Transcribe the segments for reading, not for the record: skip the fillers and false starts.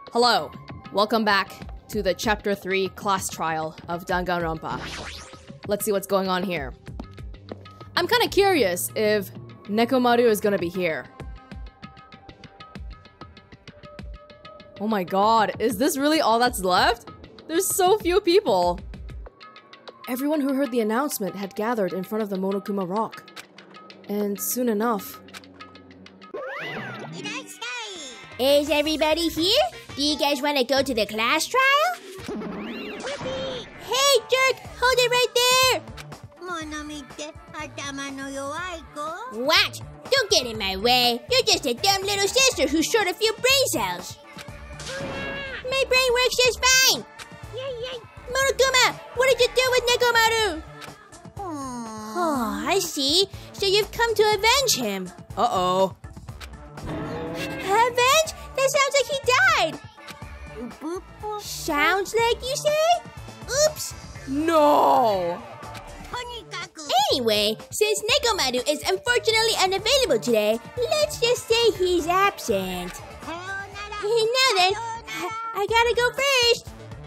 Hello, welcome back to the Chapter 3 class trial of Danganronpa. Let's see what's going on here. I'm kinda curious if Nekomaru is gonna be here. Oh my god, is this really all that's left? There's so few people. Everyone who heard the announcement had gathered in front of the Monokuma Rock. And soon enough... Is everybody here? Do you guys want to go to the class trial? Hey, jerk! Hold it right there! What? Don't get in my way. You're just a dumb little sister who's short a few brain cells. My brain works just fine. Monokuma, what did you do with Nekomaru? Oh, I see. So you've come to avenge him. Uh-oh. Avenge? That sounds like he died. Sounds like you say? Oops. No! Anyway, since Nekomaru is unfortunately unavailable today, let's just say he's absent. Now then, I gotta go first.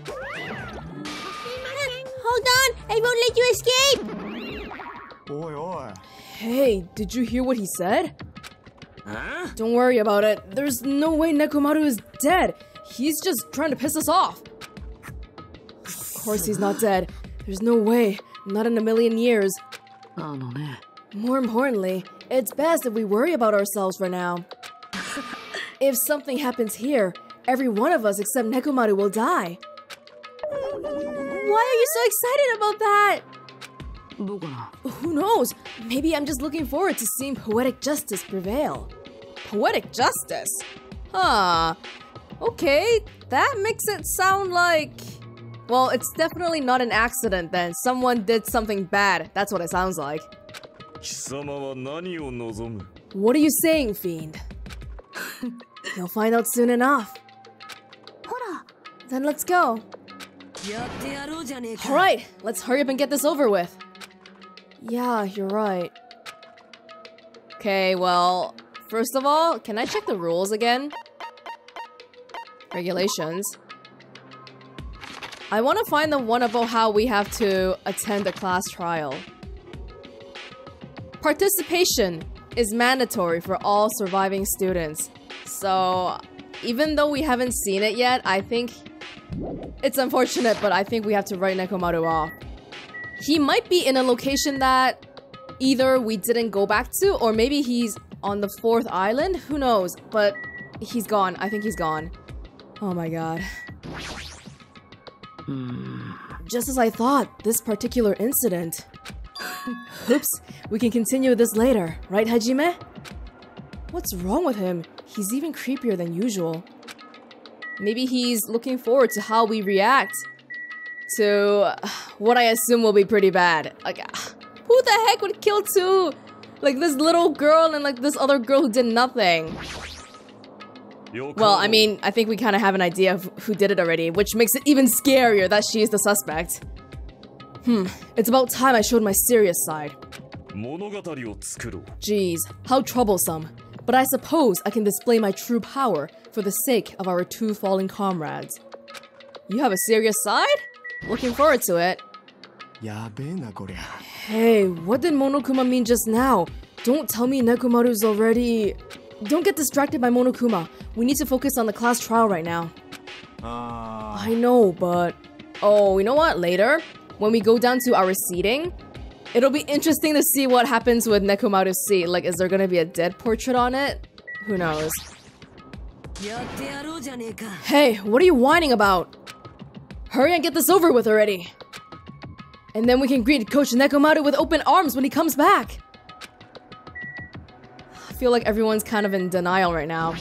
Hold on, I won't let you escape. Oi, oi. Hey, did you hear what he said? Huh? Don't worry about it. There's no way Nekomaru is dead. He's just trying to piss us off. Of course he's not dead. There's no way. Not in a million years. More importantly, it's best if we worry about ourselves for now. If something happens here, every one of us except Nekomaru will die. Why are you so excited about that? Who knows? Maybe I'm just looking forward to seeing poetic justice prevail. Poetic justice? Huh. Okay, that makes it sound like... Well, it's definitely not an accident then. Someone did something bad. That's what it sounds like. What are you saying, Fiend? You'll find out soon enough. Then let's go. Alright, let's hurry up and get this over with. Yeah, you're right. Okay, well, first of all, can I check the rules again? Regulations. I want to find the one about how we have to attend a class trial. Participation is mandatory for all surviving students. So, even though we haven't seen it yet, I think it's unfortunate, but I think we have to write Nekomaru off. He might be in a location that either we didn't go back to, or maybe he's on the 4th island? Who knows? But he's gone. I think he's gone. Oh my god. Just as I thought, this particular incident. Oops, we can continue this later, right, Hajime? What's wrong with him? He's even creepier than usual. Maybe he's looking forward to how we react to what I assume will be pretty bad. Like, who the heck would kill two? Like this little girl and like this other girl who did nothing. Well, I mean, I think we kind of have an idea of who did it already, which makes it even scarier that she is the suspect. It's about time I showed my serious side. Jeez, how troublesome. But I suppose I can display my true power for the sake of our two fallen comrades. You have a serious side? Looking forward to it. Hey, what did Monokuma mean just now? Don't tell me Nekomaru's already... Don't get distracted by Monokuma. We need to focus on the class trial right now. I know, but... Oh, you know what? Later, when we go down to our seating, it'll be interesting to see what happens with Nekomaru's seat. Like, is there gonna be a dead portrait on it? Who knows? Hey, what are you whining about? Hurry and get this over with already. And then we can greet Coach Nekomaru with open arms when he comes back. I feel like everyone's kind of in denial right now.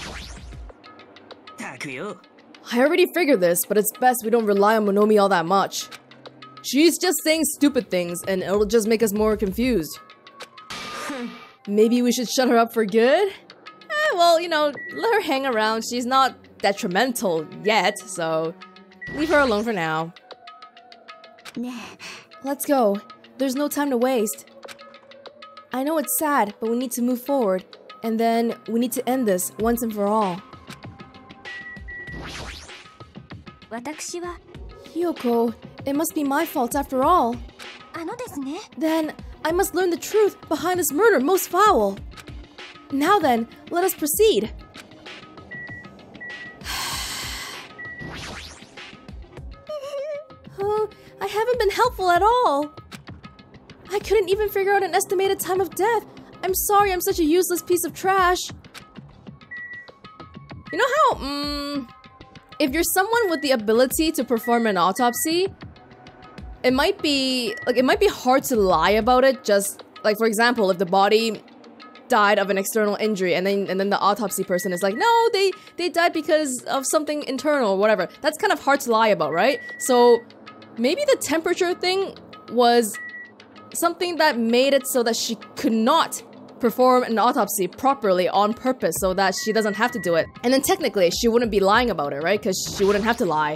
I already figured this, but it's best we don't rely on Monomi all that much. She's just saying stupid things, and it'll just make us more confused. Maybe we should shut her up for good? Well, you know, let her hang around. She's not detrimental yet, so leave her alone for now. Let's go. There's no time to waste. I know it's sad, but we need to move forward. And then we need to end this once and for all. Hiyoko, it must be my fault after all. Then, I must learn the truth behind this murder most foul. Now then, let us proceed. I haven't been helpful at all. I couldn't even figure out an estimated time of death. I'm sorry I'm such a useless piece of trash. You know how, if you're someone with the ability to perform an autopsy, it might be hard to lie about it. Just like, for example, if the body died of an external injury and then the autopsy person is like, no, they died because of something internal or whatever. That's kind of hard to lie about, right? So maybe the temperature thing was something that made it so that she could not perform an autopsy properly on purpose so that she doesn't have to do it. And then technically, she wouldn't be lying about it, right? Because she wouldn't have to lie.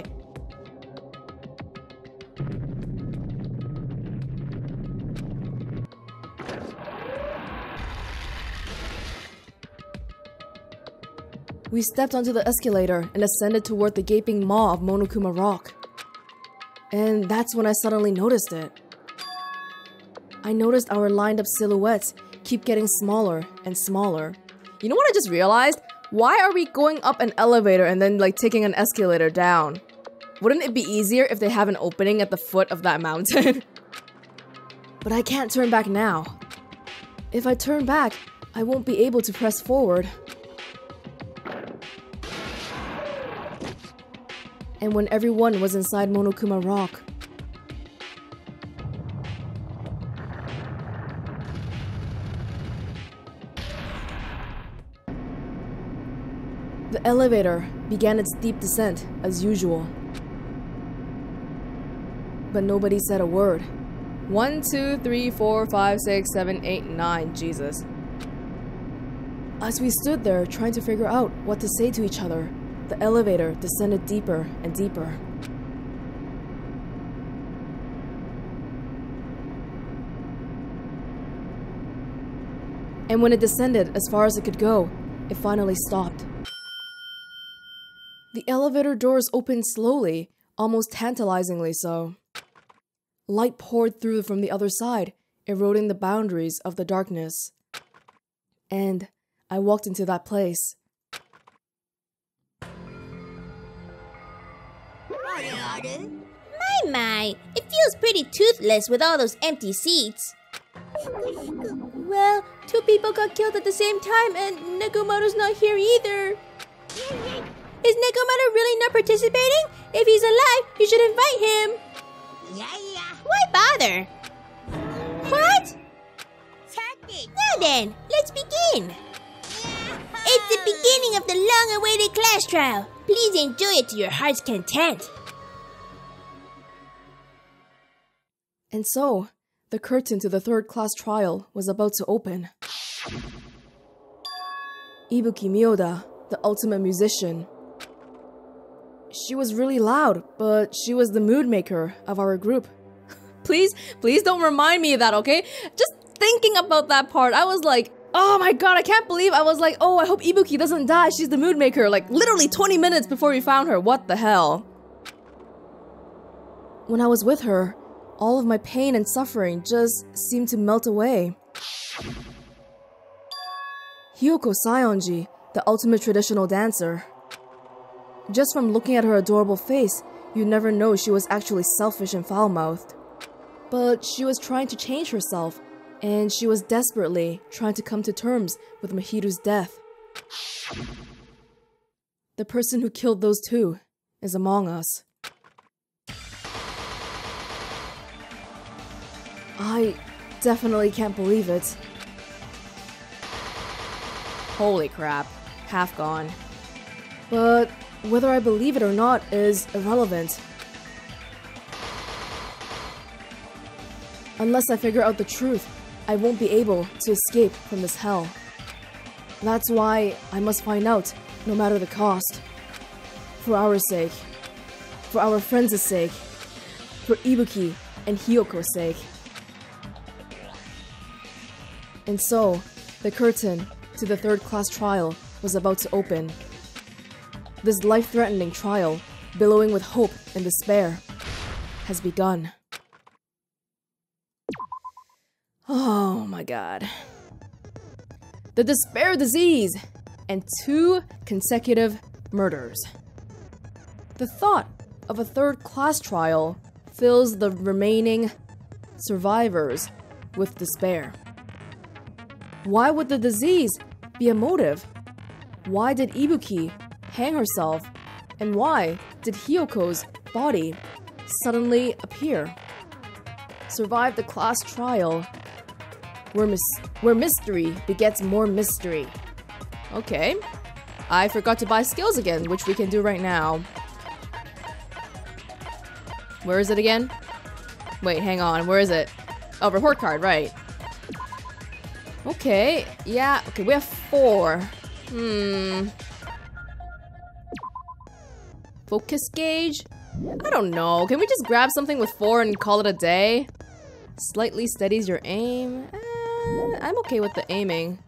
We stepped onto the escalator and ascended toward the gaping maw of Monokuma Rock. And that's when I suddenly noticed it. I noticed our lined up silhouettes keep getting smaller and smaller. You know what I just realized? Why are we going up an elevator and then like taking an escalator down? Wouldn't it be easier if they have an opening at the foot of that mountain? But I can't turn back now. If I turn back, I won't be able to press forward. And when everyone was inside Monokuma Rock, the elevator began its steep descent as usual. But nobody said a word. 1, 2, 3, 4, 5, 6, 7, 8, 9. Jesus. As we stood there trying to figure out what to say to each other, the elevator descended deeper and deeper. And when it descended as far as it could go, it finally stopped. The elevator doors opened slowly, almost tantalizingly so. Light poured through from the other side, eroding the boundaries of the darkness. And I walked into that place. My, it feels pretty toothless with all those empty seats. Well, 2 people got killed at the same time and Nekomaru's not here either. Is Nekomaru really not participating? If he's alive, you should invite him. Why bother? What? Now then, let's begin. It's the beginning of the long-awaited class trial. Please enjoy it to your heart's content. And so, the curtain to the 3rd class trial was about to open. Ibuki Miyoda, the ultimate musician. She was really loud, but she was the mood maker of our group. Please don't remind me of that, okay? Just thinking about that part, I was like, oh my god, I can't believe I was like, oh, I hope Ibuki doesn't die, she's the mood maker, like literally 20 minutes before we found her, what the hell? When I was with her, all of my pain and suffering just seemed to melt away. Hiyoko Saionji, the ultimate traditional dancer. Just from looking at her adorable face, you'd never know she was actually selfish and foul-mouthed. But she was trying to change herself, and she was desperately trying to come to terms with Mahiru's death. The person who killed those 2 is among us. I definitely can't believe it. Holy crap, half gone. But whether I believe it or not is irrelevant. Unless I figure out the truth, I won't be able to escape from this hell. That's why I must find out, no matter the cost. For our sake. For our friends' sake. For Ibuki and Hiyoko's sake. And so, the curtain to the 3rd class trial was about to open. This life-threatening trial billowing with hope and despair, has begun. Oh my god. The despair disease and 2 consecutive murders. The thought of a third-class trial fills the remaining survivors with despair. Why would the disease be a motive? Why did Ibuki hang herself? And why did Hyoko's body suddenly appear? Survive the class trial where mystery begets more mystery. Okay. I forgot to buy skills again, which we can do right now. Where is it again? Wait, hang on. Where is it? Oh, report card, right. Okay. Yeah, okay, we have 4. Focus gauge? I don't know. Can we just grab something with 4 and call it a day? Slightly steadies your aim. I'm okay with the aiming.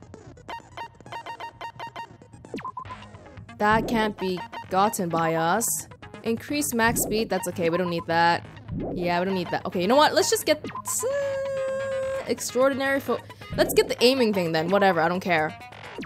That can't be gotten by us. Increase max speed. That's okay. We don't need that. Yeah, we don't need that. Okay, you know what? Let's just get extraordinary let's get the aiming thing then. Whatever. I don't care.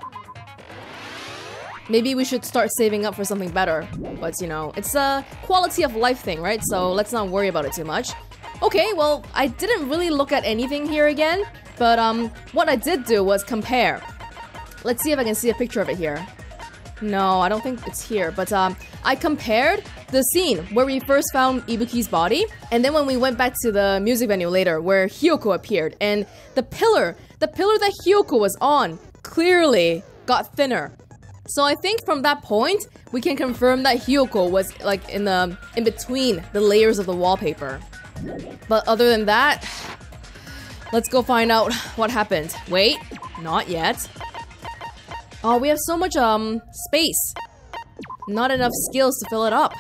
Maybe we should start saving up for something better. But, you know, it's a quality of life thing, right? So let's not worry about it too much. Okay, well, I didn't really look at anything here again. But, what I did do was compare. Let's see if I can see a picture of it here. No, I don't think it's here. But, I compared the scene where we first found Ibuki's body. And then when we went back to the music venue later where Hyoko appeared. And the pillar that Hyoko was on clearly got thinner. So I think from that point, we can confirm that Hyoko was like in between the layers of the wallpaper. But other than that, let's go find out what happened. Wait, not yet. Oh, we have so much space. Not enough skills to fill it up.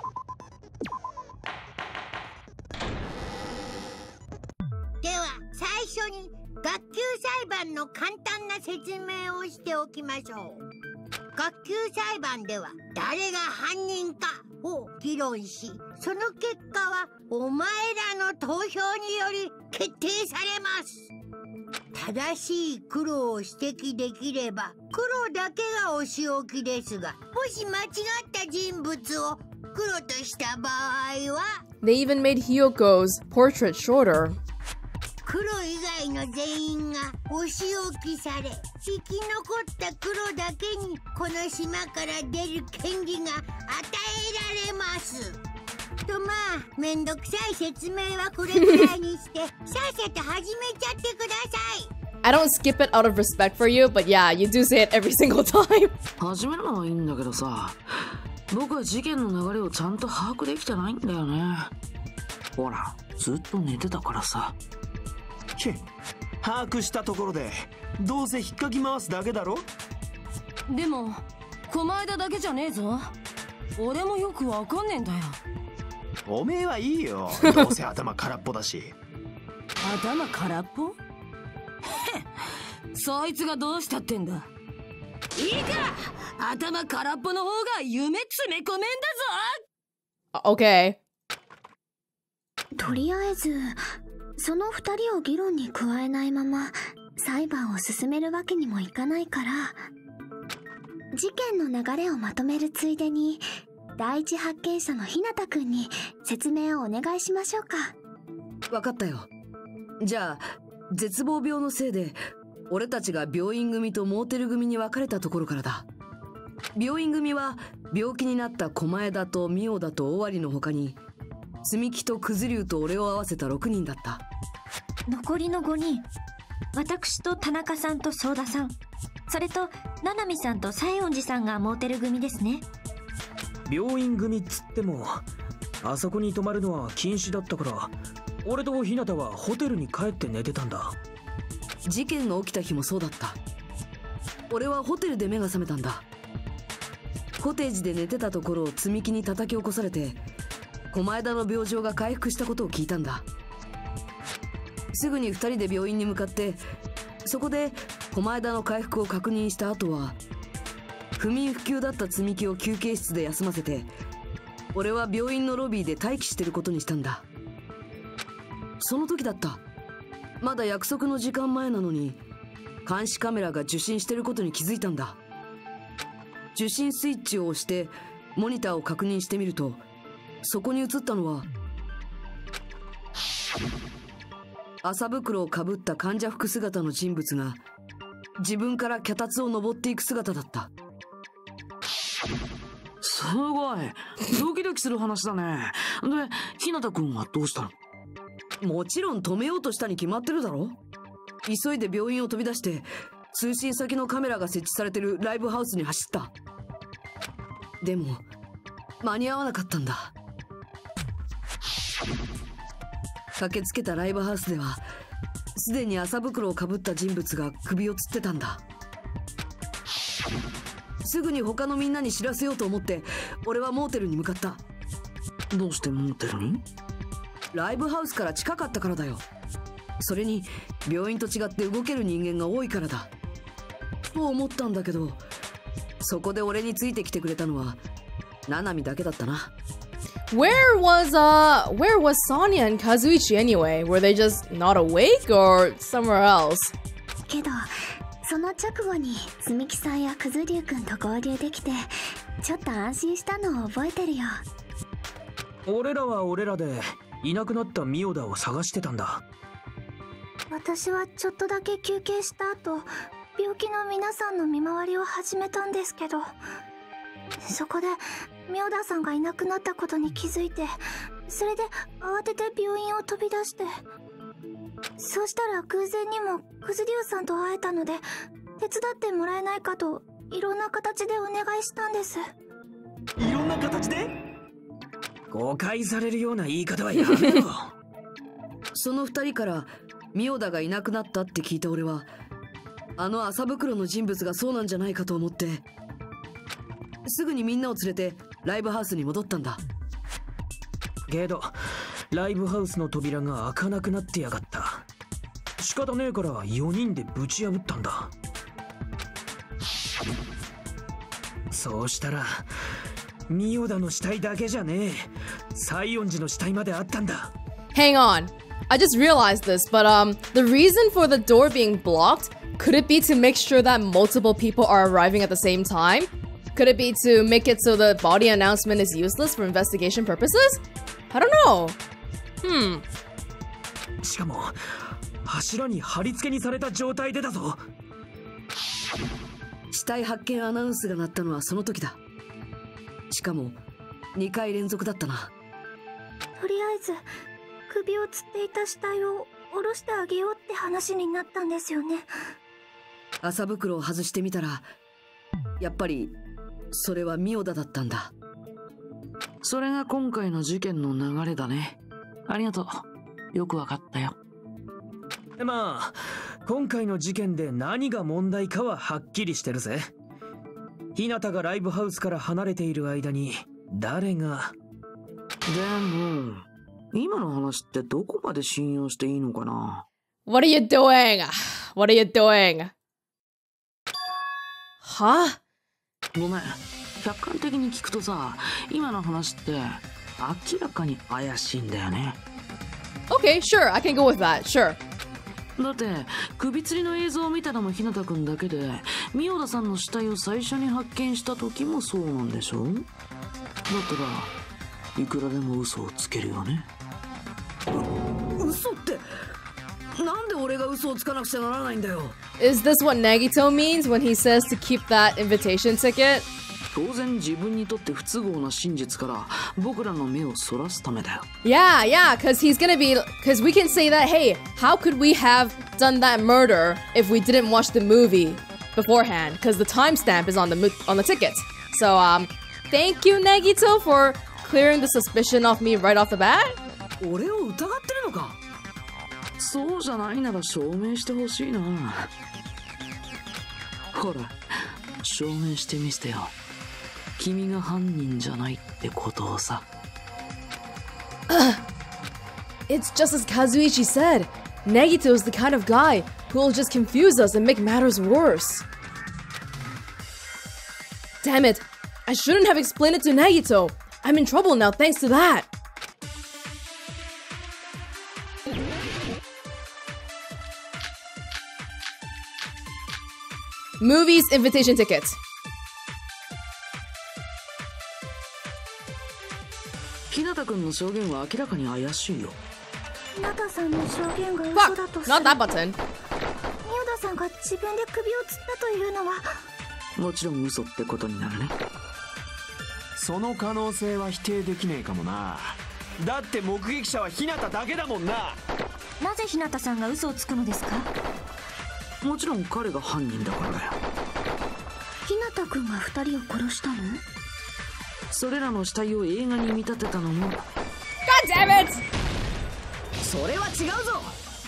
では最初に学級裁判の簡単な説明をしておきましょう。学級裁判では誰が犯人かを議論し、その結果はお前らの投票により決定されます。正しい黒を指摘できれば黒だけがお仕置きですが、もし間違った人物を黒とした場合は They even made Hyoko's portrait shorter. 黒以外の全員がお仕置きされ、生き残った黒だけにこの島から出る権利が与えられます。とまあ、めんどくさい説明はこれくらいにして、さっさと始めちゃってください。 I don't skip it out of respect for you, but yeah, you do say it every single time. 始めるのはいいんだけどさ、僕は事件の流れをちゃんと把握できてないんだよね。ほら、ずっと寝てたからさ。 把握したところでどうせ引っかき回すだけだろ。 でも狛枝だけじゃねえぞ。俺もよくわかんねえんだよ。 おめえはいいよ、どうせ頭空っぽだし。 頭空っぽ？そいつがどうしたってんだ。いいか、頭空っぽの方が夢詰め込めんだぞ。 Okay. とりあえずその二人を議論に加えないまま裁判を進めるわけにもいかないから、事件の流れをまとめるついでに第一発見者の日向くんに説明をお願いしましょうか。 わかったよ。じゃあ絶望病のせいで俺たちが病院組とモーテル組に分かれたところからだ。病院組は病気になった狛枝とミオだと尾張の他に積み木と九頭竜と俺を合わせた6人だった。 残りの5人、私と田中さんと相田さん、それと七海さんと西園寺さんがモーテル組ですね。 病院組っつってもあそこに泊まるのは禁止だったから、俺と日向はホテルに帰って寝てたんだ。 事件が起きた日もそうだった。俺はホテルで目が覚めたんだ。コテージで寝てたところを積み木に叩き起こされて、狛枝の病状が回復したことを聞いたんだ。すぐに2人で病院に向かって、そこで狛枝の回復を確認した後は不眠不休だった積み木を休憩室で休ませて、 俺は病院のロビーで待機してることにしたんだ。その時だった。まだ約束の時間前なのに監視カメラが受信してることに気づいたんだ。受信スイッチを押してモニターを確認してみると、そこに映ったのは麻袋をかぶった患者服姿の人物が自分から脚立を登っていく姿だった。 すごいドキドキする話だね。で、日向君はどうしたの？ もちろん止めようとしたに決まってるだろ。急いで病院を飛び出して通信先のカメラが設置されてるライブハウスに走った。でも間に合わなかったんだ。駆けつけたライブハウスではすでに麻袋をかぶった人物が首をつってたんだ。すぐに他のみんなに知らせようと思って俺はモーテルに向かった。 どうしてモーテルに？ ライブハウスから近かったからだよ。それに病院と違って動ける人間が多いからだと思ったんだけど、そこで俺についてきてくれたのはナナミだけだったな。 Where was Sonia and Kazuichi anyway? Were they just not awake or somewhere else? けどその直後に積木さんやくずりゅうくんと合流できてちょっと安心したのを覚えてるよ。 俺らは俺らでいなくなったミオダを探してたんだ。 私はちょっとだけ休憩した後、病気の皆さんの見回りを始めたんですけど、そこでミオダさんがいなくなったことに気づいて、それで慌てて病院を飛び出して、そうしたら偶然にもくずりゅうさんと会えたので手伝ってもらえないかといろんな形でお願いしたんです。 いろんな形で？誤解されるような言い方はやめろ。 その二人からミオダがいなくなったって聞いた俺は、あの麻袋の人物がそうなんじゃないかと思ってすぐにみんなを連れてライブハウスに戻ったんだ。 けどライブハウスの扉が開かなくなってやがった。仕方ねえから4人でぶち破ったんだ。そうしたらミオダの死体だけじゃねえ、西園寺の死体まであったんだ。 Hang on. I just realized this, but the reason for the door being blocked, could it be to make sure that multiple people are arriving at the same time? Could it be to make it so the body announcement is useless for investigation purposes? I don't know. しかも柱に貼り付けにされた状態でだぞ。 死体発見アナウンスが鳴ったのはその時だ。しかも2回連続だったな。 とりあえず首をつっていた死体を下ろしてあげようって話になったんですよね。 麻袋を外してみたらやっぱりそれはミオダだったんだ。 それが今回の事件の流れだね。ありがとう。よくわかったよ。 まあ今回の事件で何が問題かははっきりしてるぜ。日向がライブハウスから離れている間に誰が。 でも今の話ってどこまで信用していいのかな？ What are you doing? What are you doing? Huh? ごめん。客観的に聞くとさ、今の話って明らかに怪しいんだよね。 Okay, sure. I can go with that. Sure. だって首吊りの映像を見たのも日向くんだけで、ミオダさんの死体を最初に発見した時もそうなんでしょ？だったらいくらでも嘘をつけるよね。 嘘ってなんで俺が嘘をつかなくちゃならないんだよ。 Is this what Nagito means when he says to keep that invitation ticket? 当然自分にとって不都合な真実から僕らの目をそらすためだよ。 Yeah, because he's gonna be... Because we can say that, hey, how could we have done that murder if we didn't watch the movie beforehand? Because the timestamp is on the ticket. So, thank you, Nagito, for clearing the suspicion off me right off the bat. 俺を疑ってるのか？ そうじゃないなら証明してほしいな。ほら、証明してみせてよ。君が犯人じゃないってことをさ。 It's just as Kazuichi said. Nagito is the kind of guy who will just confuse us and make matters worse. Damn it. I shouldn't have explained it to Nagito. I'm in trouble now thanks to that. Movies invitation ticket. 日向君の証言は明らかに怪しいよ。 日向さんの証言が嘘 Fuck, だとす not る。 that button. ミオダさんが自分で首を吊ったというのは。 もちろん嘘ってことになるね。 その可能性は否定できねえかもな。だって目撃者は日向だけだもんな。 なぜ日向さんが嘘をつくのですか？ もちろん彼が犯人だからだよ。 日向くんが2人を殺したの？ それらの死体を映画に見立てたのも。 God damn it! それは違うぞ。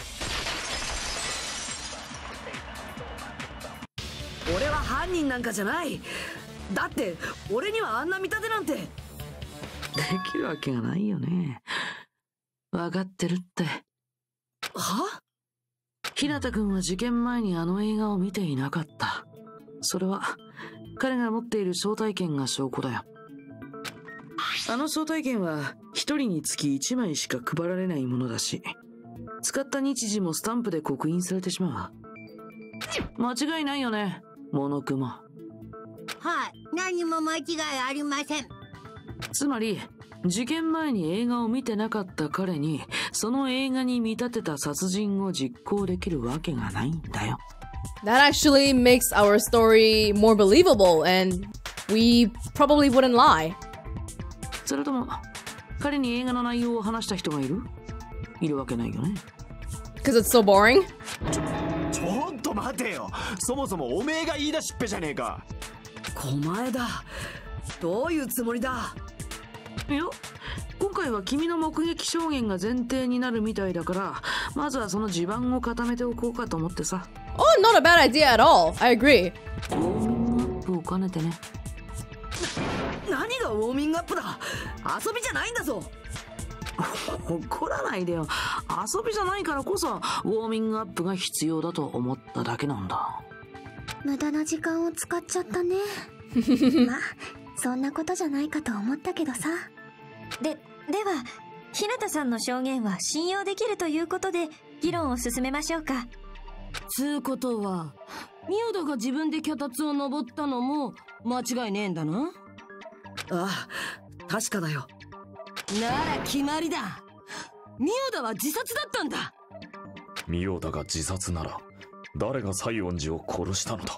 俺は犯人なんかじゃない。だって俺にはあんな見立てなんて。 できるわけがないよね。分かってるって。 は？ 日向君は事件前にあの映画を見ていなかった。それは彼が持っている招待券が証拠だよ。あの招待券は一人につき1枚しか配られないものだし、使った日時もスタンプで刻印されてしまう。間違いないよね、モノクマ。 はい、何も間違いありません。 つまり事件前に映画を見てなかった彼にその映画に見立てた殺人を実行できるわけがないんだよ。 That actually makes our story more believable and we probably wouldn't lie. それとも彼に映画の内容を話した人がいるわけないよね。 Because it's so boring? ちょっと待てよ。そもそもおめえが言い出しっぺじゃねえか。 狛江だ。どういうつもりだ？ いや、今回は君の目撃証言が前提になるみたいだから、まずはその地盤を固めておこうかと思ってさ。 Oh, not a bad idea at all. I agree. ウォーミングアップを兼ねてね。 何がウォーミングアップだ？遊びじゃないんだぞ。 怒らないでよ。遊びじゃないからこそウォーミングアップが必要だと思っただけなんだ。 無駄な時間を使っちゃったね。まあそんなことじゃないかと思ったけどさ。では日向さんの証言は信用できるということで議論を進めましょうか。 つうことはミオダが自分で脚立を登ったのも間違いねえんだな。 ああ、確かだよ。 なら決まりだ。ミオダは自殺だったんだ。 ミオダが自殺なら誰が西園寺を殺したのだ？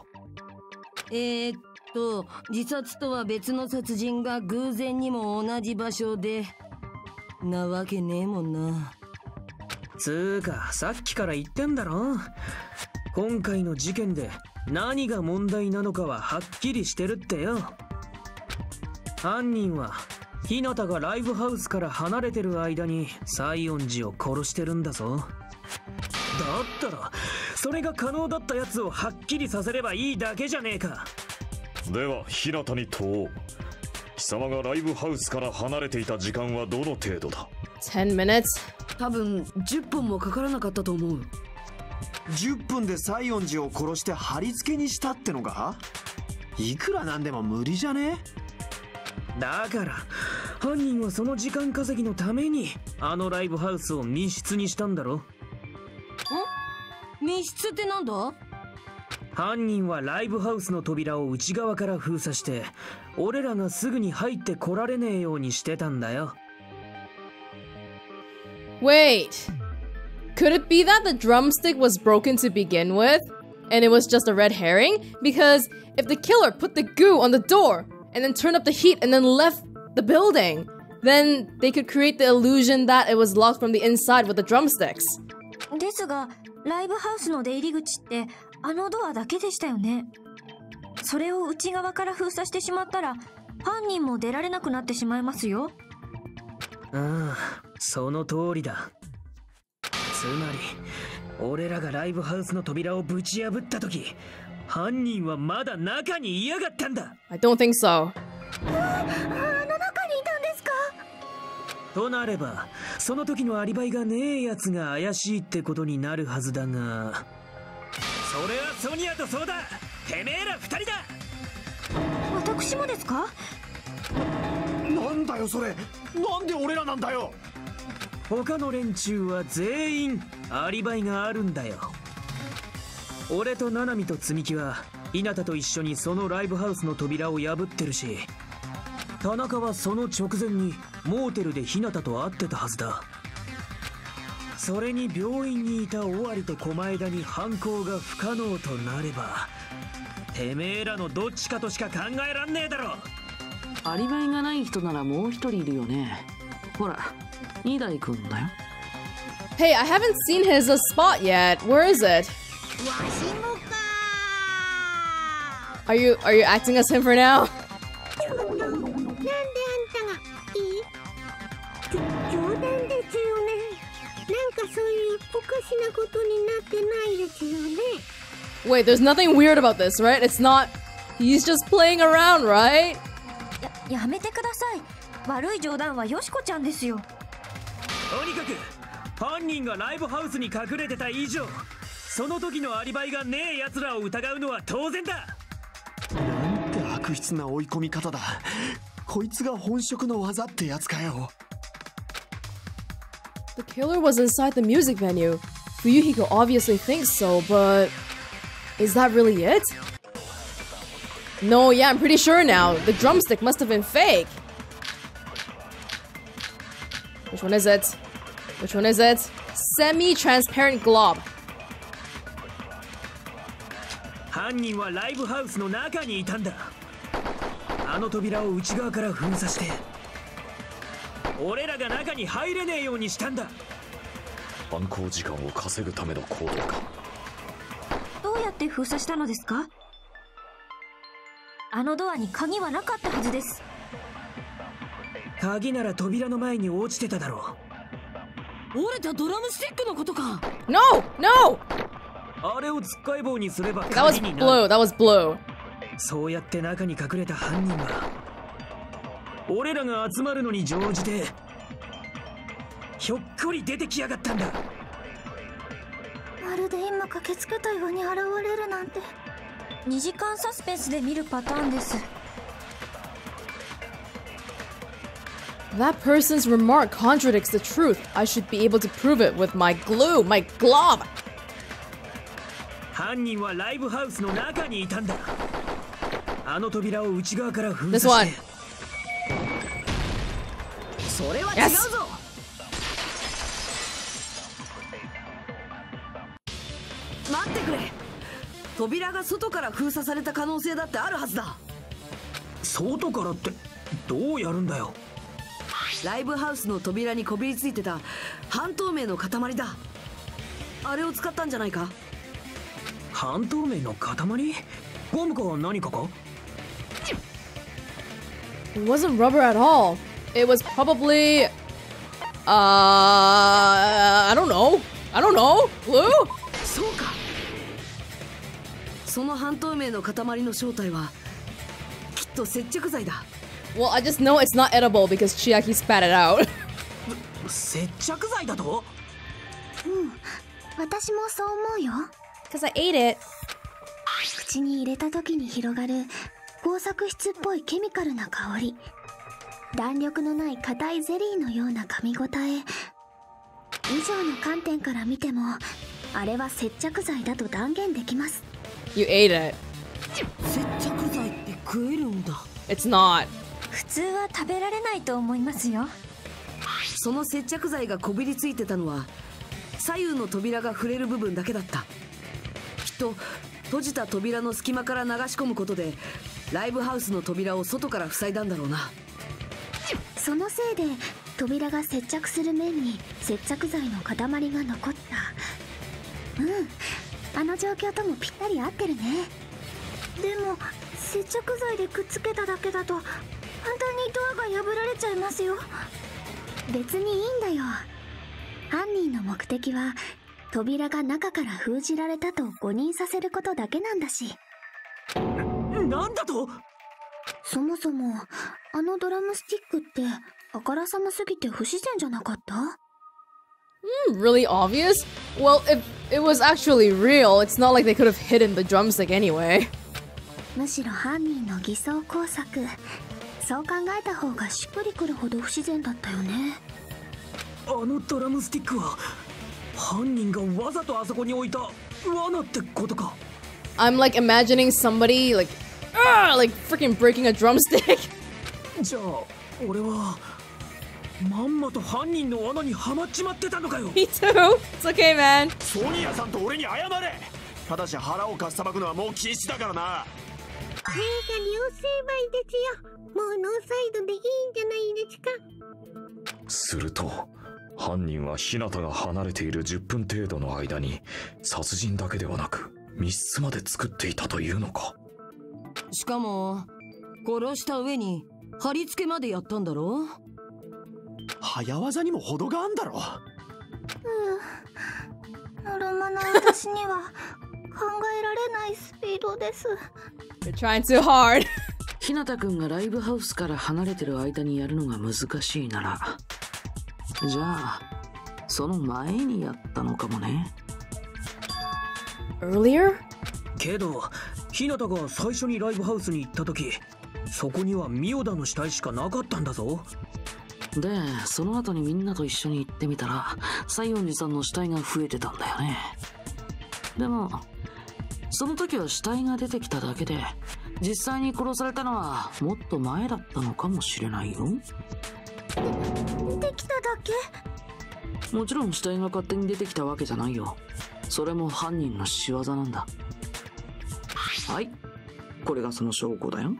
自殺とは別の殺人が偶然にも同じ場所でなわけねえもんな。 つうかさっきから言ってんだろ。今回の事件で何が問題なのかははっきりしてるってよ。犯人は日向がライブハウスから離れてる間に西園寺を殺してるんだぞ。だったらそれが可能だったやつをはっきりさせればいいだけじゃねえか。 では日向に問おう。貴様がライブハウスから離れていた時間はどの程度だ 10 minutes? 多分10分もかからなかったと思う。 10分で西園寺を殺して貼り付けにしたってのか？いくらなんでも無理じゃね？ だから犯人はその時間稼ぎのためにあのライブハウスを密室にしたんだろ。 密室ってなんだ？ 犯人はライブハウスの扉を内側から封鎖して俺らがすぐに入ってこられねえようにしてたんだよ。 Wait, could it be that the drumstick was broken to begin with and it was just a red herring? Because if the killer put the goo on the door and then turned up the heat and then left the building, then they could create the illusion that it was locked from the inside with the drumsticks. ですがライブハウスの出入り口ってあのドアだけでしたよね。それを内側から封鎖してしまったら犯人も出られなくなってしまいますよ。 ああ、その通りだ。つまり俺らがライブハウスの扉をぶち破った時、犯人はまだ中にいやがったんだ。 I don't think so. あの中にいたんですか？ となればその時のアリバイがねえやつが怪しいってことになるはずだが、それはソニアとそうだ。てめえら二人だ。 私もですか？ なんだよよそれ。なんで俺らなんだよ。 他の連中は全員アリバイがあるんだよ。俺とナナミと積木は日向と一緒にそのライブハウスの扉を破ってるし、田中はその直前にモーテルで日向と会ってたはずだ。それに病院にいた尾張と狛枝に犯行が不可能となれば、てめえらのどっちかとしか考えらんねえだろ。 アリバイがない人ならもう一人いるよね。ほら、二代くんだよ。 Hey, I haven't seen his spot yet. Where is it? わしもか。 Are you acting as him for now? なんであんたがいい？冗談ですよね。なんかそういうおかしなことになってないですよね。 Wait, there's nothing weird about this, right? It's not. He's just playing around, right? やめてください。悪い冗談はよしこちゃんですよ。 とにかく犯人がライブハウスに隠れてた以上、その時のアリバイがねえ奴らを疑うのは当然だ。 なんて悪質な追い込み方だ。こいつが本職の技ってやつかよ。 The killer was inside the music venue. Fuyuhiko obviously thinks so, but is that really it? No, yeah, I'm pretty sure now. The drumstick must have been fake. Which one is it? Which one is it? Semi-transparent glob. 犯人はライブハウスの中にいたんだ。あの扉を内側から封鎖して、俺らが中に入れねえようにしたんだ。 犯行時間を稼ぐための行動か。 どうやって封鎖したのですか？あのドアに鍵はなかったはずです。 鍵なら扉の前に落ちてただろ折れたドラムスティックのことか。 No! No! う。あれをつっかい棒にすれば That was 鍵にな blue. る。 That was blue. そうやって中に隠れた犯人は俺らが集まるのに乗じてひょっこり出てきやがったんだ。 まるで今駆けつけたように現れるなんて。2時間サスペンスで見るパターンです。 That person's remark contradicts the truth. I should be able to prove it with my glue, my glob. 犯人はライブハウスの中にいたんだ。あの扉を内側から封 This 鎖 one. して。 それは違う Yes. ぞ。 待ってくれ。扉が外から封鎖された可能性だってあるはずだ。 外からってどうやるんだよ。 ライブハウスの扉にこびりついてた半透明の塊だ。あれを使ったんじゃないか。 半透明の塊？ゴムか何かか？ It wasn't rubber at all. It was probably... I don't know. I don't know. Glue? そうか。その半透明の塊の正体はきっと接着剤だ。 Well, I just know it's not edible because Chiaki spat it out. 接着剤だと？ 私もそう思うよ。 Because I ate it. 口に入れた時に広がる工作質っぽいケミカルな香り。弾力のない硬いゼリーのような噛み応え。以上の観点から見ても、あれは接着剤だと断言できます。 You ate it. 接着剤って食えるんだ。 It's not. 普通は食べられないと思いますよ。 その接着剤がこびりついてたのは左右の扉が触れる部分だけだった。きっと閉じた扉の隙間から流し込むことでライブハウスの扉を外から塞いだんだろうな。 そのせいで扉が接着する面に接着剤の塊が残った。あの状況ともぴったり合ってるね。でも接着剤でくっつけただけだと簡単にドアが破られちゃいますよ。別にいいんだよ。犯人の目的は扉が中から封じられたと誤認させることだけなんだし。 なんだと？ そもそもあのドラムスティックってあからさますぎて不自然じゃなかった？ Really obvious? Well, if it was actually real, it's not like they could have hidden the drumstick anyway. むしろ犯人の偽装工作、 そう考えた方がしっくりくるほど不自然だったよね。 あのドラムスティックは犯人がわざとあそこに置いた罠ってことか。 I'm like imagining somebody like freaking breaking a drumstick. じゃあ俺はまんまと犯人の罠にはまっちまってたのかよ。 Me too. It's okay, man. ソニアさんと俺に謝れ。ただし腹をかっさばくのはもう禁止だからな。 両成敗ですよ。もうノーサイドでいいんじゃないですか。 すると犯人は日向が離れている10分程度の間に殺人だけではなく密室まで作っていたというのか。 しかも殺した上に貼り付けまでやったんだろ。 早技にも程があんだろ。 のろまな私には考えられないスピードです。 You're trying too hard. 日向くんがライブハウスから離れてる間にやるのが難しいなら、じゃあその前にやったのかもね。 Earlier? けど日向が最初にライブハウスに行った時、そこにはミオダの死体しかなかったんだぞ。 でその後にみんなと一緒に行ってみたら西園寺さんの死体が増えてたんだよね。でもその時は死体が出てきただけで、実際に殺されたのはもっと前だったのかもしれないよ。 出てきただけ？ もちろん死体が勝手に出てきたわけじゃないよ。それも犯人の仕業なんだ。はい、これがその証拠だよ。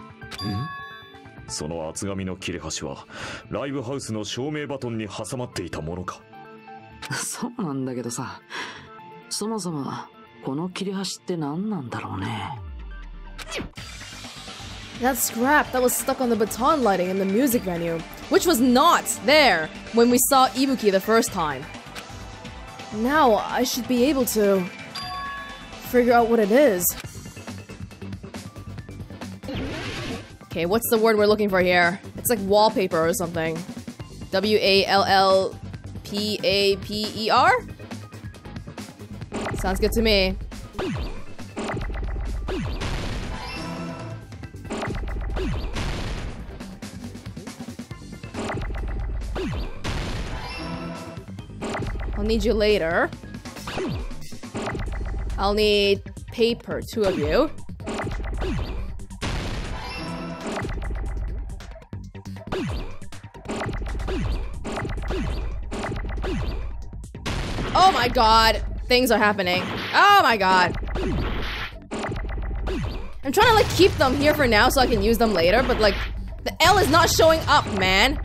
その厚紙の切れ端はライブハウスの照明バトンに挟まっていたものか。 そうなんだけどさ、そもそもこの切れ端って何なんだろうね。 That scrap that was stuck on the baton lighting in the music venue, which was not there when we saw Ibuki the first time. Now I should be able to figure out what it is. Okay, what's the word we're looking for here? It's like wallpaper or something. W-A-L-L-P-A-P-E-R? Sounds good to me. I'll need you later. I'll need paper, 2 of you. Oh my god, things are happening. Oh my god. I'm trying to like keep them here for now so I can use them later, but like the L is not showing up, man.